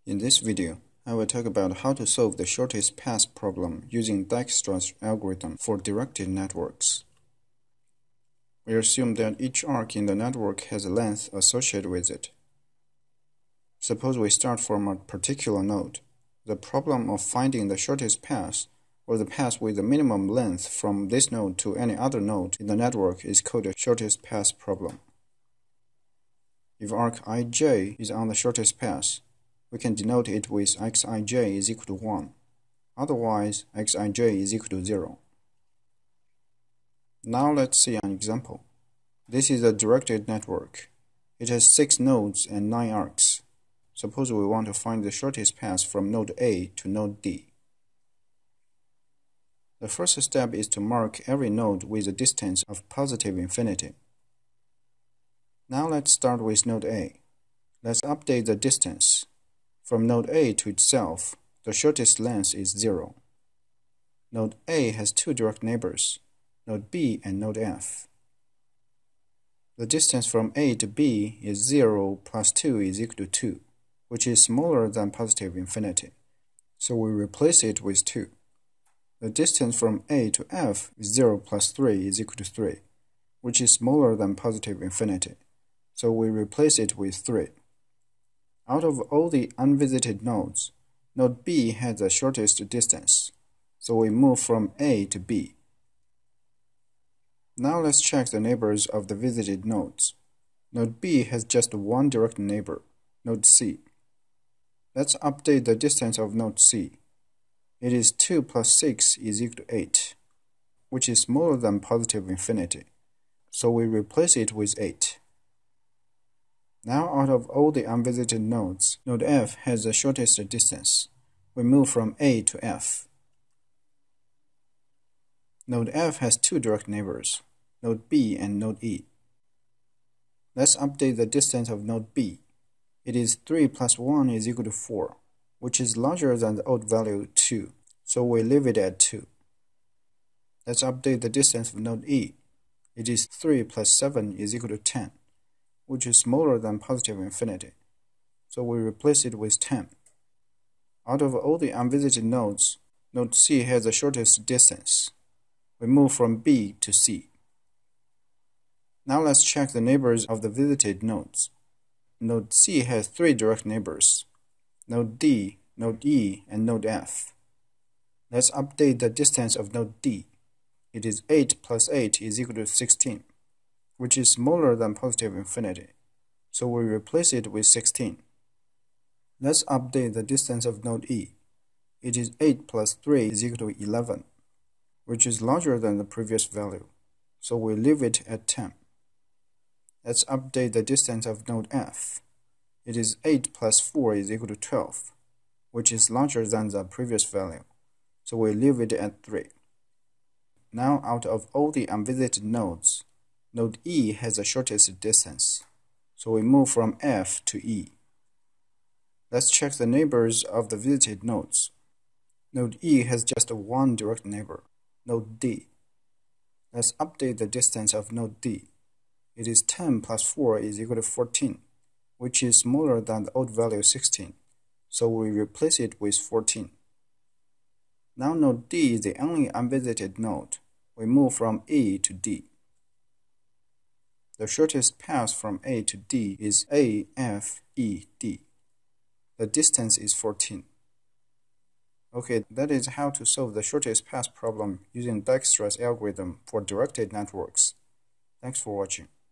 In this video, I will talk about how to solve the shortest path problem using Dijkstra's algorithm for directed networks. We assume that each arc in the network has a length associated with it. Suppose we start from a particular node. The problem of finding the shortest path, or the path with the minimum length from this node to any other node in the network, is called the shortest path problem. If arc ij is on the shortest path, we can denote it with xij is equal to 1. Otherwise, xij is equal to 0. Now let's see an example. This is a directed network. It has 6 nodes and 9 arcs. Suppose we want to find the shortest path from node A to node D. The first step is to mark every node with a distance of positive infinity. Now let's start with node A. Let's update the distance. From node A to itself, the shortest length is 0. Node A has 2 direct neighbors, node B and node F. The distance from A to B is 0 plus 2 is equal to 2, which is smaller than positive infinity, so we replace it with 2. The distance from A to F is 0 plus 3 is equal to 3, which is smaller than positive infinity, so we replace it with 3. Out of all the unvisited nodes, node B has the shortest distance, so we move from A to B. Now let's check the neighbors of the visited nodes. Node B has just one direct neighbor, node C. Let's update the distance of node C. It is 2 plus 6 is equal to 8, which is smaller than positive infinity, so we replace it with 8. Now out of all the unvisited nodes, node F has the shortest distance. We move from A to F. Node F has 2 direct neighbors, node B and node E. Let's update the distance of node B. It is 3 plus 1 is equal to 4, which is larger than the old value 2, so we leave it at 2. Let's update the distance of node E. It is 3 plus 7 is equal to 10, which is smaller than positive infinity, so we replace it with 10. Out of all the unvisited nodes, node C has the shortest distance. We move from B to C. Now let's check the neighbors of the visited nodes. Node C has 3 direct neighbors, node D, node E, and node F. Let's update the distance of node D. It is 8 plus 8 is equal to 16, which is smaller than positive infinity, so we replace it with 16. Let's update the distance of node E. It is 8 plus 3 is equal to 11, which is larger than the previous value, so we leave it at 10. Let's update the distance of node F. It is 8 plus 4 is equal to 12, which is larger than the previous value, so we leave it at 3. Now out of all the unvisited nodes, node E has the shortest distance, so we move from F to E. Let's check the neighbors of the visited nodes. Node E has just one direct neighbor, node D. Let's update the distance of node D. It is 10 plus 4 is equal to 14, which is smaller than the old value 16, so we replace it with 14. Now node D is the only unvisited node. We move from E to D. The shortest path from A to D is A, F, E, D. The distance is 14. Okay, that is how to solve the shortest path problem using Dijkstra's algorithm for directed networks. Thanks for watching.